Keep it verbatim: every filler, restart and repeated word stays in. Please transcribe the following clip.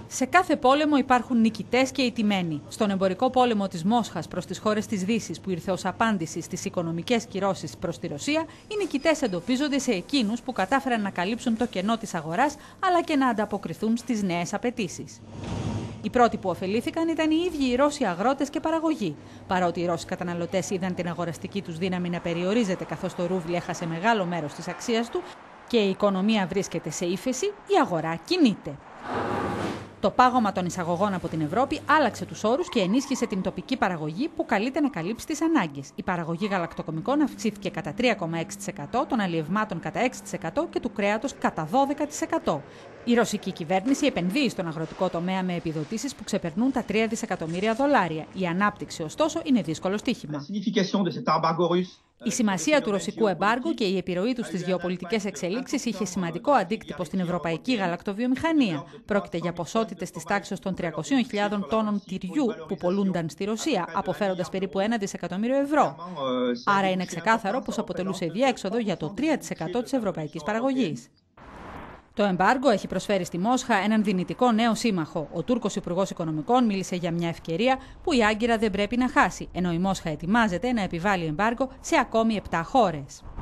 Σε κάθε πόλεμο υπάρχουν νικητές και ηττημένοι. Στον εμπορικό πόλεμο της Μόσχας προς τις χώρες της Δύσης, που ήρθε ως απάντηση στις οικονομικές κυρώσεις προς τη Ρωσία, οι νικητές εντοπίζονται σε εκείνους που κατάφεραν να καλύψουν το κενό της αγοράς, αλλά και να ανταποκριθούν στις νέες απαιτήσεις. Οι πρώτοι που ωφελήθηκαν ήταν οι ίδιοι οι Ρώσοι αγρότες και παραγωγοί. Παρότι οι Ρώσοι καταναλωτές είδαν την αγοραστική τους δύναμη να περιορίζεται καθώς το ρούβλι έχασε μεγάλο μέρος της αξίας του και η οικονομία βρίσκεται σε ύφεση, η αγορά κινείται. Το πάγωμα των εισαγωγών από την Ευρώπη άλλαξε τους όρους και ενίσχυσε την τοπική παραγωγή που καλείται να καλύψει τις ανάγκες. Η παραγωγή γαλακτοκομικών αυξήθηκε κατά τρία κόμμα έξι τοις εκατό, των αλλιευμάτων κατά έξι τοις εκατό και του κρέατος κατά δώδεκα τοις εκατό. Η ρωσική κυβέρνηση επενδύει στον αγροτικό τομέα με επιδοτήσεις που ξεπερνούν τα τρία δισεκατομμύρια δολάρια. Η ανάπτυξη, ωστόσο, είναι δύσκολο στοίχημα. Η σημασία του ρωσικού εμπάργου και η επιρροή του στις γεωπολιτικές εξελίξεις είχε σημαντικό αντίκτυπο στην ευρωπαϊκή γαλακτοβιομηχανία. Πρόκειται για ποσότητες της τάξης των τριακοσίων χιλιάδων τόνων τυριού που πολλούνταν στη Ρωσία, αποφέροντας περίπου ένα δισεκατομμύριο ευρώ. Άρα είναι ξεκάθαρο πως αποτελούσε διέξοδο για το τρία τοις εκατό της ευρωπαϊκής παραγωγής. Το εμπάργκο έχει προσφέρει στη Μόσχα έναν δυνητικό νέο σύμμαχο. Ο Τούρκος Υπουργός Οικονομικών μίλησε για μια ευκαιρία που η Άγκυρα δεν πρέπει να χάσει, ενώ η Μόσχα ετοιμάζεται να επιβάλλει εμπάργκο σε ακόμη επτά χώρες.